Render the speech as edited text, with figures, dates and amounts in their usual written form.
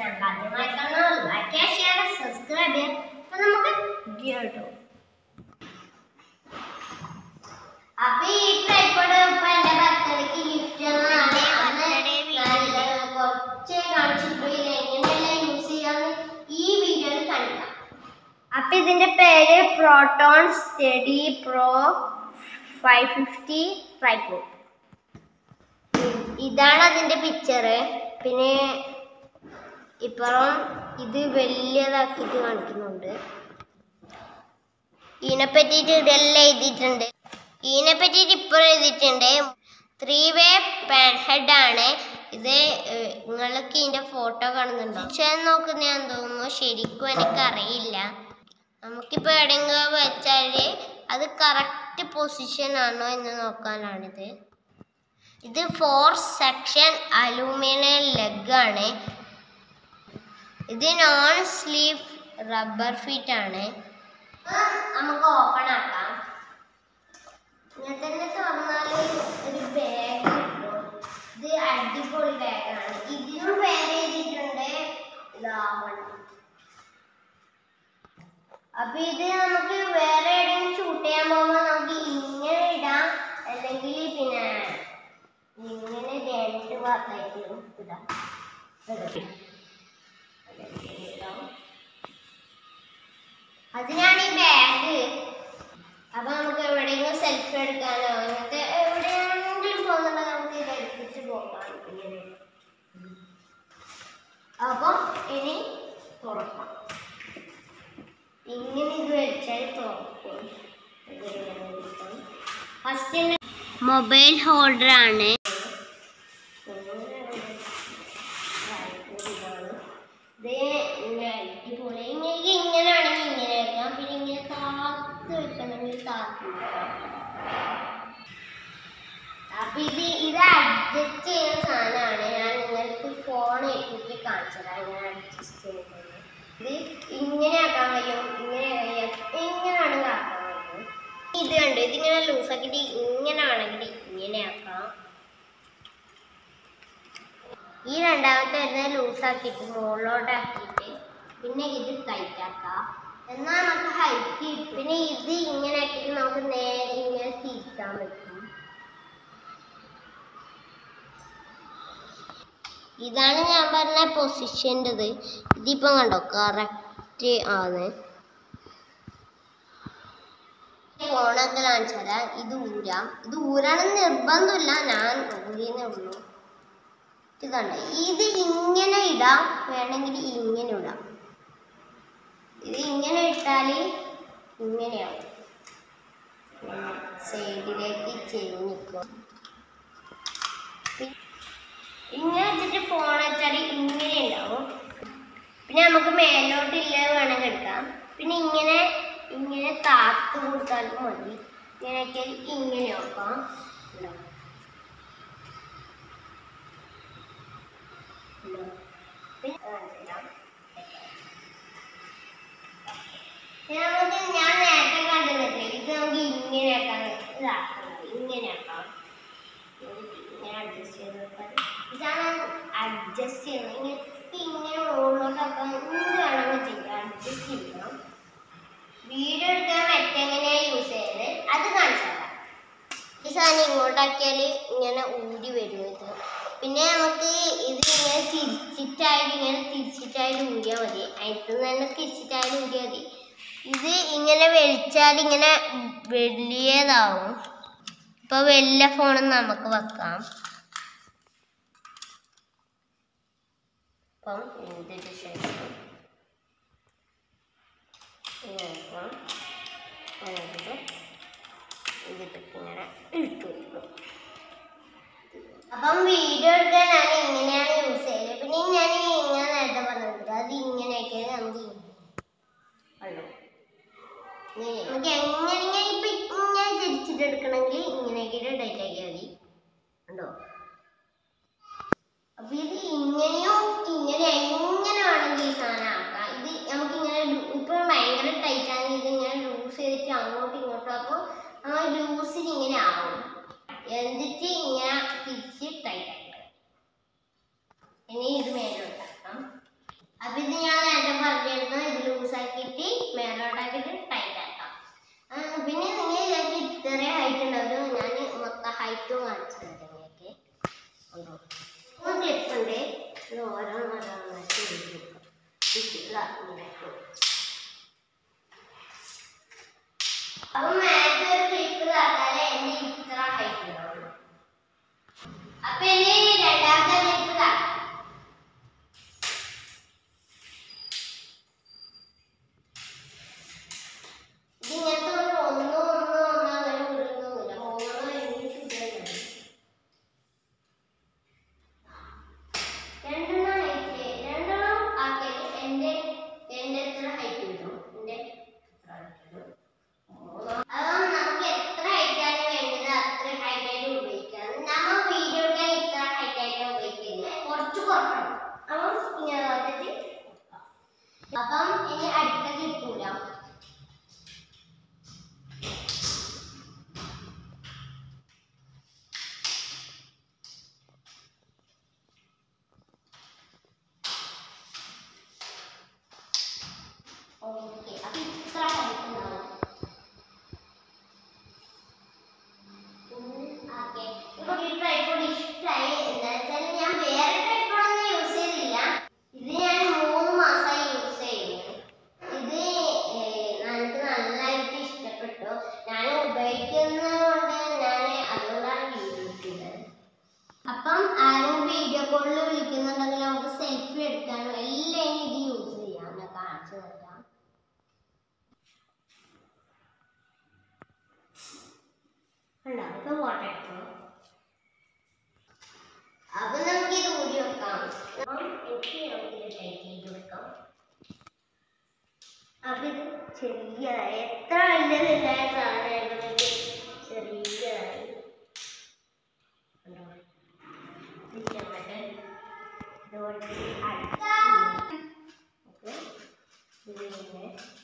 Channel ആദ്യമായിട്ടാണ് like share subscribe ചെയ്യാം. അപ്പോൾ നമുക്ക് വീഡിയോ ഇട്ടു. അപ്പോൾ ഈ ട്രൈപോഡ് ഇപ്പോൾ എൻ്റെ ബർത്ത്ഡേക്ക് ഗിഫ്റ്റ് കുറച്ച് കാണിച്ചിട്ട് ഇത് എങ്ങനെയെല്ലാം യൂസ് ചെയ്യാമെന്ന് ഈ വീഡിയോയിൽ കാണിക്കാം. അപ്പോൾ ഇതിൻ്റെ പേര് പ്രോട്ടോൺ സ്റ്റഡി പ്രോ 550 ട്രൈപോഡ്. ഇതാണ് അതിൻ്റെ പിക്ചർ. പിന്നെ ഇപ്പുറം ഇത് വലിയതാക്കിയിട്ട് കാണിക്കുന്നുണ്ട്. ഇതിനെ പറ്റിയിട്ട് ഇതെല്ലാം എഴുതിയിട്ടുണ്ട്. ഇതിനെ പറ്റിയിട്ട് ഇപ്പുറം എഴുതിയിട്ടുണ്ട് 3-way പാൻ ഹെഡ് ആണ് ഇത്. നിങ്ങൾക്ക് ഇതിൻ്റെ ഫോട്ടോ കാണുന്നുണ്ടോ? നോക്കുന്നതാന്ന് തോന്നുന്നു. ശരിക്കും എനിക്കറിയില്ല. നമുക്കിപ്പോൾ എവിടെയെങ്കിലും വെച്ചാൽ അത് കറക്റ്റ് പൊസിഷൻ ആണോ എന്ന് നോക്കാനാണിത്. ഇത് 4 സെക്ഷൻ അലൂമിനിയം ലെഗ് ആണ്. ഇത് നോൺ സ്ലീവ് റബ്ബർ ഫീറ്റ് ആണ്. നമുക്ക് ഓപ്പൺ ആക്കാം. ഇങ്ങനെ തന്നെ തുറന്നാൽ ഒരു ബാഗ് കിട്ടും. ഇത് അടിപൊളി ബാഗാണ്. ഇതിനും പേര് എഴുതിയിട്ടുണ്ട് അപ്പൊ ഇത് നമുക്ക് വേറെ എവിടെയെങ്കിലും ഷൂട്ട് ചെയ്യാൻ പോകുമ്പോൾ നമുക്ക് ഇങ്ങനെ ഇടാം, അല്ലെങ്കിൽ പിന്നെ ഇങ്ങനെ 2 ഭാഗത്തായിട്ട് ഇടാം. അതിനാണ് ഈ ബാഗ്. അപ്പൊ നമുക്ക് എവിടെയെങ്കിലും സെൽഫി എടുക്കാനോ അങ്ങനത്തെ എവിടെയാണെങ്കിലും പോകുന്നുണ്ടെങ്കിൽ നമുക്ക് ഇത് എടുത്തിട്ട് പോകാം. ഇങ്ങനെ അപ്പൊ ഇനി തുറക്കാം. ഇങ്ങനെ ഇത് വെച്ചാൽ തുറക്കും. ഫസ്റ്റ് മൊബൈൽ ഹോൾഡർ ആണ്. അടിപൊളി. ഇങ്ങനെ ഇങ്ങനെയാണെങ്കിൽ ഇങ്ങനെ വെക്കാം, പിന്നെ ഇങ്ങനെ താത്ത് വെക്കണമെങ്കിൽ താത്ത് വെക്കാം. അപ്പൊ ഇത് അഡ്ജസ്റ്റ് ചെയ്യുന്ന സാധനമാണ്. ഞാൻ നിങ്ങൾക്ക് ഫോൺ ഇട്ടിട്ട് കാണിച്ചതാണ് ഇങ്ങനെ അഡ്ജസ്റ്റ് ചെയ്യുന്നത്. ഇത് ഇങ്ങനെ ആക്കാൻ കഴിയും, ഇങ്ങനെയാണെങ്കിൽ ആക്കാൻ കഴിയും. ഇത് കണ്ടു, ഇതിങ്ങനെ ലൂസാക്കിയിട്ട് ഇങ്ങനെ ആണെങ്കിൽ ഇങ്ങനെ ആക്കാം. ഈ രണ്ടാമത്തെ വരുന്നത് ലൂസാക്കിയിട്ട് മുകളിലോട്ടാക്കിയിട്ട് പിന്നെ ഇത് ടൈറ്റ് ആക്കാം. എന്നാൽ നമുക്ക് ഹൈറ്റ്. പിന്നെ ഇത് ഇങ്ങനെ ആക്കിയിട്ട് നമുക്ക് നേരെ ഇങ്ങനെ തിരിക്കാൻ പറ്റും. ഇതാണ് ഞാൻ പറഞ്ഞ പൊസിഷൻ്റെത്. ഇതിപ്പം കണ്ടോ കറക്റ്റ് ആണ്. ഫോണൊക്കെ കാണിച്ചാൽ ഇത് ഊരാം. ഇത് ഊരാണെന്ന് നിർബന്ധമില്ല, ഞാൻ ഊരിയെന്നേ ഉള്ളൂ. ഇതുണ്ട്. ഇത് ഇങ്ങനെ ഇടാം, വേണമെങ്കിൽ ഇങ്ങനെ ഇടാം. ഇത് ഇങ്ങനെ ഇട്ടാൽ ഇങ്ങനെയാവും, സൈഡിലേക്ക് ചെരിഞ്ഞിക്കും. ഇങ്ങനെ വെച്ചിട്ട് ഫോൺ വെച്ചാൽ ഇങ്ങനെ ഉണ്ടാവും. പിന്നെ നമുക്ക് മേലോട്ടില്ല വേണമെങ്കിൽ എടുക്കാം. പിന്നെ ഇങ്ങനെ താത്ത് കൊടുത്താലും മതി. ഇങ്ങനെയൊക്കെ ഇങ്ങനെ നോക്കാം. ഞാൻ നേരത്തെ കണ്ടിട്ടില്ലേ, ഇത് നമുക്ക് ഇങ്ങനെ ആക്കാം. ഇങ്ങനെ ആക്കാം. ഇങ്ങനെ അഡ്ജസ്റ്റ് ചെയ്ത് വെക്കാം. ഇതാണ് അഡ്ജസ്റ്റ് ചെയ്യുന്നത്. ഇങ്ങനെ മുകളിലോട്ടാക്കാം. എന്ത് വേണമെങ്കിൽ ചെയ്യാം, അഡ്ജസ്റ്റ് ചെയ്യണം. വീഡിയോ എടുക്കാൻ മറ്റെങ്ങനെയാണ് യൂസ് ചെയ്തത് അത് കാണിച്ചാൽ ഈ സാധനം ഇങ്ങോട്ടാക്കിയാൽ ഇങ്ങനെ ഊരി വരും ഇത്. പിന്നെ നമുക്ക് ഇത് ഇങ്ങനെ തിരിച്ചിട്ടായിട്ട് ഊരിയാൽ മതി. അതിൽ തന്നെ തിരിച്ചിട്ടായിട്ട് ഊരിയാൽ മതി. ഇത് ഇങ്ങനെ വലിച്ചാൽ ഇങ്ങനെ വലിയതാവും. ഇപ്പോൾ വലിയ ഫോണും നമുക്ക് വെക്കാം. അപ്പം ഇതിൻ്റെ ശേഷം ഇങ്ങനെ ഇട്ടു വെക്കും. അപ്പം വീഡിയോ എടുക്കാൻ ഞാൻ ഇങ്ങനെയാണ് യൂസ് ചെയ്തത്. പിന്നെ ഞാൻ ഇങ്ങനെ നേരത്തെ പറഞ്ഞിട്ടുണ്ട്, അത് ഇങ്ങനെയൊക്കെയാണ് നമുക്ക് നമുക്ക് എങ്ങനെ ഇപ്പം ഇങ്ങനെ തിരിച്ചിട്ട് എടുക്കണമെങ്കിൽ ഇങ്ങനെയൊക്കെ ടൈറ്റ് ആക്കിയാൽ മതി. ഉണ്ടോ? അപ്പൊ ഇത് ഇങ്ങനെയോ ഇങ്ങനെ എങ്ങനെ വേണമെങ്കിൽ ഈ സാധനം ആക്കാം. ഇത് നമുക്കിങ്ങനെ ഇപ്പൊ ഭയങ്കര ടൈറ്റ് ആണെങ്കിൽ ഇത് ഇങ്ങനെ ലൂസ് ചെയ്തിട്ട് അങ്ങോട്ടും ഇങ്ങോട്ടും അപ്പോൾ ആ ലൂസിന് ഇങ്ങനെ ആവും. എന്നിട്ട് ഇങ്ങനെ തിരിച്ച് ടൈറ്റ് ആക്കാം. ഇനി ഇത് മേലോട്ടാക്കാം. അപ്പൊ ഇത് ഞാൻ നേരത്തെ പറഞ്ഞിരുന്നു, ഇത് ലൂസാക്കിയിട്ട് മേലോട്ടാക്കിയിട്ട് ടൈറ്റ് ആക്കാം. പിന്നെ നിങ്ങൾ ഞങ്ങൾക്ക് ഇത്രേ ഹൈറ്റ് ഉണ്ടാവും. ഞാൻ മൊത്തം ഹൈറ്റും കാണിച്ചു തരാം നിങ്ങൾക്ക്. ക്ലിപ്പ് ഉണ്ട്, ഇത് ഓരോന്നോരോന്നായിട്ട് അപ്പൊ മേലത്തെ ഒരു ക്ലിപ്പ് താത്താലേ എന്റെ ഇത്ര ഹൈറ്റ് ഉണ്ടാവുള്ളൂ. അപ്പൊ എന്നെ രണ്ടാമത്തെ ക്ലിപ്പ് താക്കാം. ഇതിങ്ങനത്തെ ഒന്നോ അങ്ങനെ വിടുന്നൊന്നുമില്ല. മൂന്നോ രണ്ടെണ്ണം ആക്കിയാൽ എന്റെ എത്ര ഹൈറ്റ് കിട്ടും. അപ്പം നമുക്ക് എത്ര ഹൈറ്റാണ് വേണ്ടത് അത്ര ഹൈറ്റായിട്ട് ഉപയോഗിക്കാം. നമ്മൾ വീഡിയോയുടെ ഇത്ര ഹൈറ്റായിട്ട് ഉപയോഗിക്കുന്നത് കുറച്ച് കുറക്കണം. അപ്പം ഇങ്ങനെ വന്നിട്ട് അപ്പം ഇനി അടുത്ത കിട്ടൂല. ഓക്കെ, അപ്പൊ ഇത്ര ഹൈറ്റ് ഉണ്ടാവും. ഇപ്പൊ ഈ ട്രൈപോഡ് ഇഷ്ടമായി. എന്താ വെച്ചാൽ ഞാൻ വേറെ ട്രൈപോഡൊന്നും യൂസ് ചെയ്തില്ല. ഇത് ഞാൻ 3 മാസമായി യൂസ് ചെയ്യുന്നു. ഇത് എനിക്ക് നന്നായിട്ട് ഇഷ്ടപ്പെട്ടു. ഞാൻ ഉപയോഗിക്കുന്നതുകൊണ്ട് അതുകൊണ്ടാണ് വീഡിയോ ചെയ്തത്. അപ്പം ആരും വീഡിയോ കോളിൽ വിളിക്കുന്നുണ്ടെങ്കിൽ നമുക്ക് സെൽഫി എടുക്കാനും എല്ലാം ഇത് യൂസ് ചെയ്യാം. ഞാൻ കാണിച്ചു തരാം. ഇപ്പൊ ഫോട്ടോ എടുക്കണം. അപ്പൊ നമുക്ക് ഇത് ഊരി വെക്കാം. എനിക്ക് നമുക്കിത് ടൈറ്റ് ചെയ്ത് കൊടുക്കാം. അപ്പൊ ഇത് ചെറിയതായി, എത്ര വലിയതില്ലായ സാധനമായിട്ട് ചെറിയതായി ഇതുപോലെ